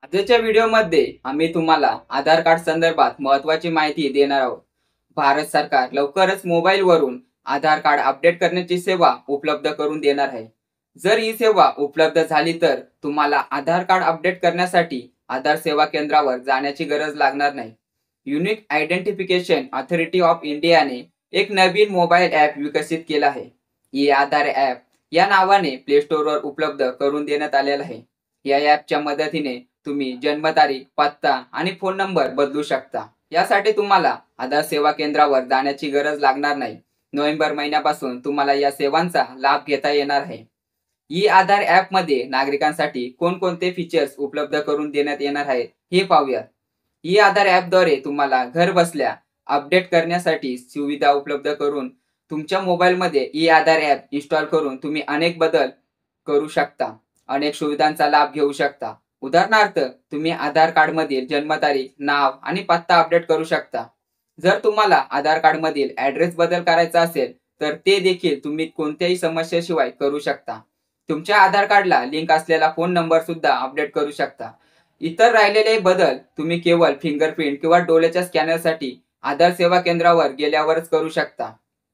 आजच्या व्हिडिओमध्ये आम्ही तुम्हाला आधार कार्ड संदर्भात महत्त्वाची माहिती देणार आहोत. भारत सरकार लवकरच मोबाईलवरून आधार कार्ड अपडेट करण्याची सेवा उपलब्ध करून देणार आहे. जर ही सेवा उपलब्ध झाली तर तुम्हाला आधार कार्ड अपडेट करण्यासाठी आधार सेवा केंद्रावर जाण्याची गरज लागणार नाही. युनिक आयडेंटिफिकेशन अथॉरिटी ऑफ इंडियाने एक नवीन मोबाईल ॲप विकसित केला आहे. ई आधार ॲप या नावाने प्ले स्टोअरवर उपलब्ध करून देण्यात आलेला आहे. या ॲपच्या मदतीने तुम्ही जन्मतारीख, पत्ता आणि फोन नंबर बदलू शकता. यासाठी तुम्हाला आधार सेवा केंद्रावर जाण्याची गरज लागणार नाही. नोव्हेंबर महिन्यापासून तुम्हाला या सेवांचा लाभ घेता येणार आहे. ई आधार ॲप मध्ये नागरिकांसाठी कोणकोणते फीचर्स उपलब्ध करून देण्यात येणार आहेत हे पाहूया. ई आधार ॲपद्वारे तुम्हाला घर बसल्या अपडेट करण्यासाठी सुविधा उपलब्ध करून तुमच्या मोबाईलमध्ये ई आधार ॲप इन्स्टॉल करून तुम्ही अनेक बदल करू शकता. अनेक सुविधांचा लाभ घेऊ शकता. उदाहरणार्थ, तुम्ही आधार कार्ड मधील जन्मतारीख, नाव आणि पत्ता अपडेट करू शकता. जर तुम्हाला आधार कार्ड मधील ऍड्रेस बदल करायचा असेल तर ते देखील तुम्ही कोणत्याही समस्येशिवाय करू शकता. तुमच्या आधार कार्डला लिंक असलेला फोन नंबर सुद्धा अपडेट करू शकता. इतर राहिलेले बदल तुम्ही केवळ फिंगरप्रिंट किंवा डोळ्याच्या स्कॅनरसाठी आधार सेवा केंद्रावर गेल्यावरच करू शकता.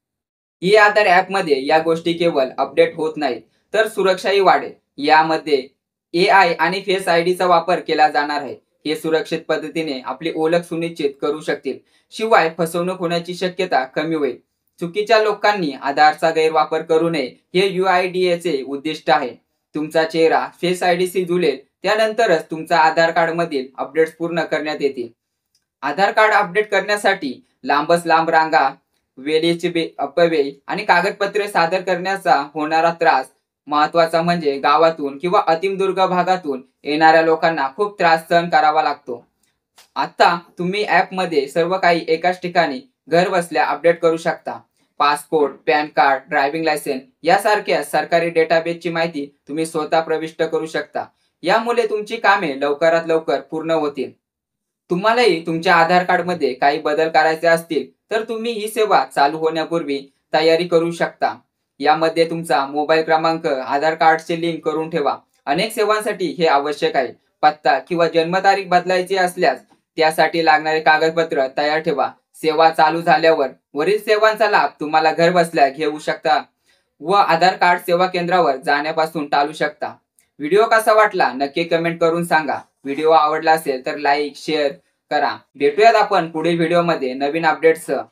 ई आधार ॲप मध्ये या गोष्टी केवळ अपडेट होत नाहीत तर सुरक्षाही वाढेल. यामध्ये AI आणि फेस आयडीचा वापर केला जाणार आहे. हे सुरक्षित पद्धतीने आपली ओळख सुनिश्चित करू शकतील. शिवाय फसवणूक होण्याची शक्यता कमी होईल. चुकीच्या लोकांनी आधारचा गैरवापर करू नये हे UIDAचे उद्दिष्ट आहे. तुमचा चेहरा फेस आयडीशी जुळेल त्यानंतरच तुमचा आधार कार्ड मधील अपडेट्स पूर्ण करण्यात येतील. आधार कार्ड अपडेट करण्यासाठी लांबच लांब रांगा, वेळेचे अपव्यय आणि कागदपत्रे सादर करण्याचा होणारा त्रास. महत्वाचा म्हणजे गावातून किंवा अतिदुर्गम भागातून येणाऱ्या लोकांना खूप त्रास सहन करावा लागतो. आता तुम्ही ॲप मध्ये सर्व काही एकाच ठिकाणी घर बसल्या अपडेट करू शकता. Passport, PAN card, driving licence यासारख्या सरकारी डेटाबेसची माहिती तुम्ही स्वतः प्रविष्ट करू शकता. यामुळे तुमची कामे लवकरात लवकर पूर्ण होतील. तुम्हालाही तुमच्या आधार कार्ड मध्ये काही बदल करायचे असतील तर तुम्ही ही सेवा चालू होण्यापूर्वी तयारी करू शकता. यामध्ये तुमचा मोबाईल क्रमांक आधार कार्डचे लिंक करून ठेवा. अनेक सेवांसाठी हे आवश्यक आहे. पत्ता किंवा जन्मतारीख बदलायची असल्यास त्यासाठी लागणारे कागदपत्र तयार ठेवा. सेवा चालू झाल्यावर वरील सेवांचा लाभ तुम्हाला घर बसल्या घेऊ शकता व आधार कार्ड सेवा केंद्रावर जाण्यापासून टाळू शकता. व्हिडिओ कसा वाटला नक्की कमेंट करून सांगा. व्हिडिओ आवडला असेल तर लाईक, शेअर करा. भेटूयात आपण पुढील व्हिडिओमध्ये नवीन अपडेट्ससह.